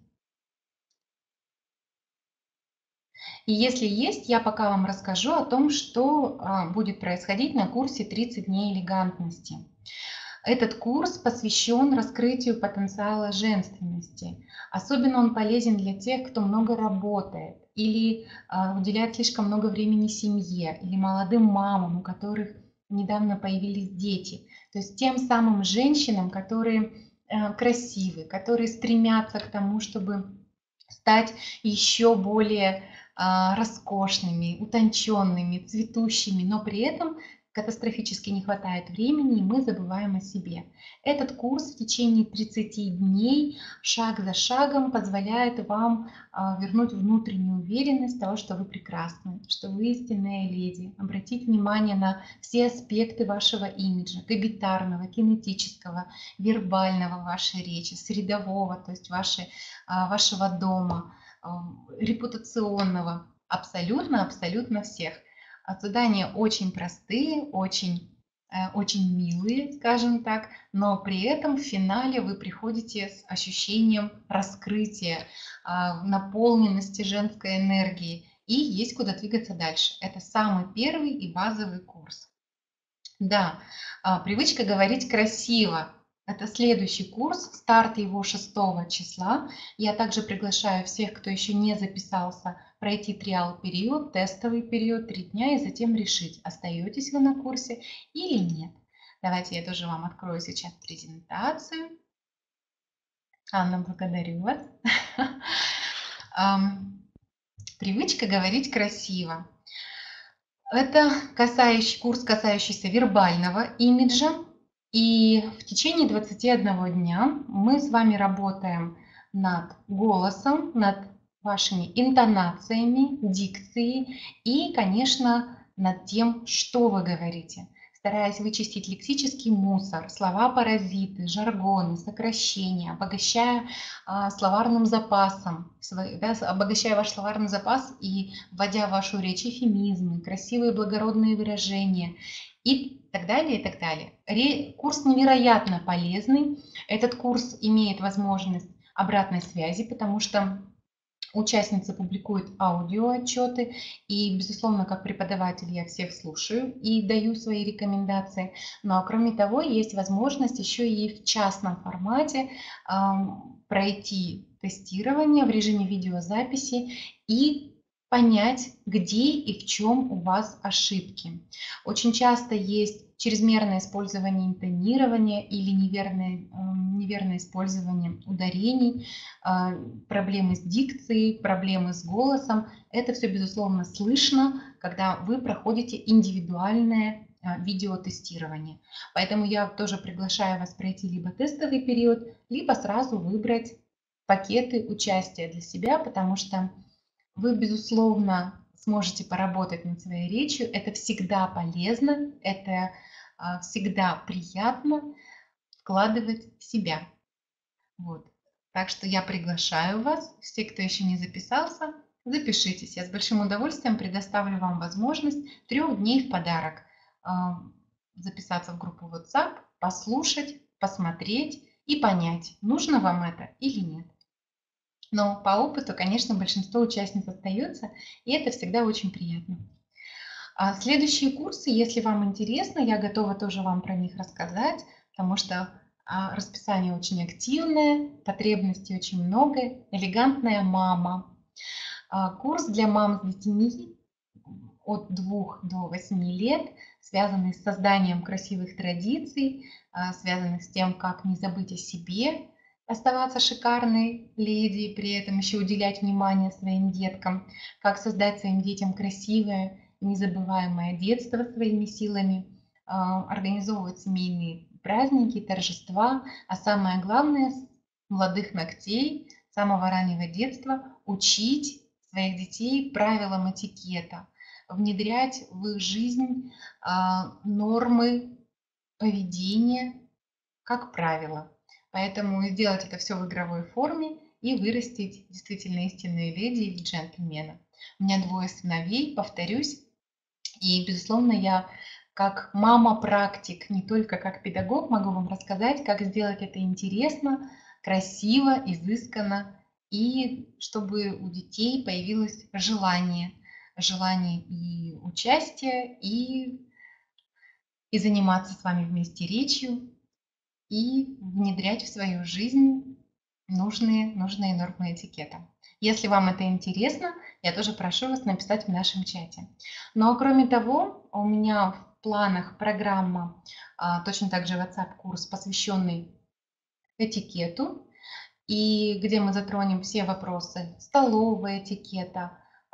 И если есть, я пока вам расскажу о том, что будет происходить на курсе тридцать дней элегантности. Этот курс посвящен раскрытию потенциала женственности. Особенно он полезен для тех, кто много работает или уделяет слишком много времени семье, или молодым мамам, у которых недавно появились дети. То есть тем самым женщинам, которые красивы, которые стремятся к тому, чтобы стать еще более роскошными, утонченными, цветущими, но при этом катастрофически не хватает времени, и мы забываем о себе. Этот курс в течение тридцати дней, шаг за шагом, позволяет вам вернуть внутреннюю уверенность того, что вы прекрасны, что вы истинная леди, обратить внимание на все аспекты вашего имиджа, габитарного, кинетического, вербального вашей речи, средового, то есть вашей, вашего дома, репутационного, абсолютно-абсолютно всех. Задания очень простые, очень, очень милые, скажем так, но при этом в финале вы приходите с ощущением раскрытия, наполненности женской энергии, и есть куда двигаться дальше. Это самый первый и базовый курс. Да, привычка говорить красиво. Это следующий курс, старт его шестого числа. Я также приглашаю всех, кто еще не записался, пройти триал-период, тестовый период, три дня, и затем решить, остаетесь вы на курсе или нет. Давайте я тоже вам открою сейчас презентацию. Анна, благодарю вас. Привычка говорить красиво. Это касающий, курс, касающийся вербального имиджа. И в течение двадцати одного дня мы с вами работаем над голосом, над вашими интонациями, дикцией и, конечно, над тем, что вы говорите, стараясь вычистить лексический мусор, слова-паразиты, жаргоны, сокращения, обогащая а, словарным запасом, свой, да, обогащая ваш словарный запас и вводя в вашу речь эвфемизмы, красивые благородные выражения и так далее, и так далее. Ре, курс невероятно полезный. Этот курс имеет возможность обратной связи, потому что участницы публикуют аудиоотчеты, и, безусловно, как преподаватель я всех слушаю и даю свои рекомендации. Но, кроме того, есть возможность еще и в частном формате э, пройти тестирование в режиме видеозаписи и понять, где и в чем у вас ошибки. Очень часто есть чрезмерное использование интонирования или неверное, неверное использование ударений, проблемы с дикцией, проблемы с голосом. Это все, безусловно, слышно, когда вы проходите индивидуальное видеотестирование. Поэтому я тоже приглашаю вас пройти либо тестовый период, либо сразу выбрать пакеты участия для себя, потому что вы, безусловно, сможете поработать над своей речью. Это всегда полезно, это всегда приятно вкладывать в себя. Вот. Так что я приглашаю вас, все, кто еще не записался, запишитесь. Я с большим удовольствием предоставлю вам возможность трех дней в подарок записаться в группу WhatsApp, послушать, посмотреть и понять, нужно вам это или нет. Но по опыту, конечно, большинство участниц остается, и это всегда очень приятно. А следующие курсы, если вам интересно, я готова тоже вам про них рассказать, потому что расписание очень активное, потребностей очень много. Элегантная мама. Курс для мам с детьми от двух до восьми лет, связанный с созданием красивых традиций, связанный с тем, как не забыть о себе, оставаться шикарной леди, при этом еще уделять внимание своим деткам, как создать своим детям красивое, незабываемое детство своими силами, организовывать семейные праздники, торжества, а самое главное, с молодых ногтей, с самого раннего детства учить своих детей правилам этикета, внедрять в их жизнь нормы поведения как правило. Поэтому сделать это все в игровой форме и вырастить действительно истинные леди и джентльмена. У меня двое сыновей, повторюсь, и, безусловно, я как мама-практик, не только как педагог, могу вам рассказать, как сделать это интересно, красиво, изысканно, и чтобы у детей появилось желание, желание и участия, и, и заниматься с вами вместе речью, и внедрять в свою жизнь нужные, нужные нормы этикета. Если вам это интересно, я тоже прошу вас написать в нашем чате. Но кроме того, у меня в планах программа, точно так же WhatsApp-курс, посвященный этикету, и где мы затронем все вопросы столового этикета,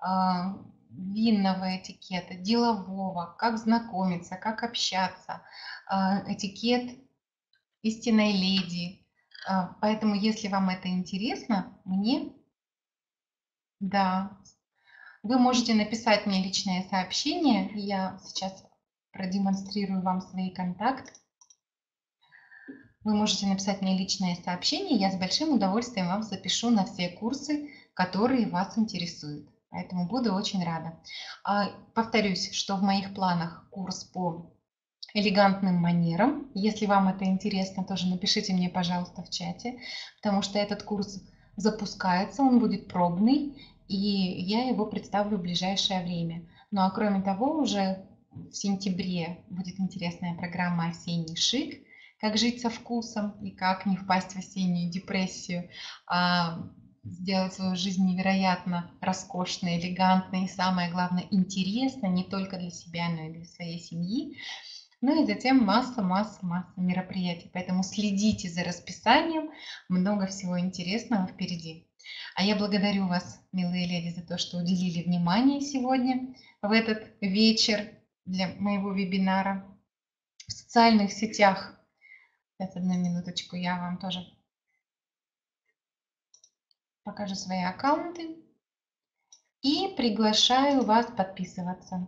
винного этикета, делового, как знакомиться, как общаться, этикет истинной леди. Поэтому, если вам это интересно, мне, да, вы можете написать мне личное сообщение. Я сейчас продемонстрирую вам свои контакты. Вы можете написать мне личное сообщение, я с большим удовольствием вам запишу на все курсы, которые вас интересуют. Поэтому буду очень рада. Повторюсь, что в моих планах курс по элегантным манерам. Если вам это интересно, тоже напишите мне, пожалуйста, в чате, потому что этот курс запускается, он будет пробный, и я его представлю в ближайшее время. Ну а кроме того, уже в сентябре будет интересная программа «Осенний шик», как жить со вкусом и как не впасть в осеннюю депрессию, а сделать свою жизнь невероятно роскошной, элегантной и, самое главное, интересной не только для себя, но и для своей семьи. Ну и затем масса, масса, масса мероприятий. Поэтому следите за расписанием, много всего интересного впереди. А я благодарю вас, милые леди, за то, что уделили внимание сегодня в этот вечер для моего вебинара. В социальных сетях, сейчас одну минуточку, я вам тоже покажу свои аккаунты и приглашаю вас подписываться,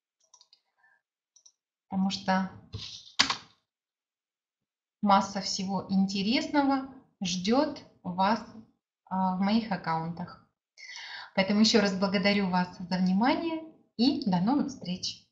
потому что масса всего интересного ждет вас в моих аккаунтах. Поэтому еще раз благодарю вас за внимание и до новых встреч!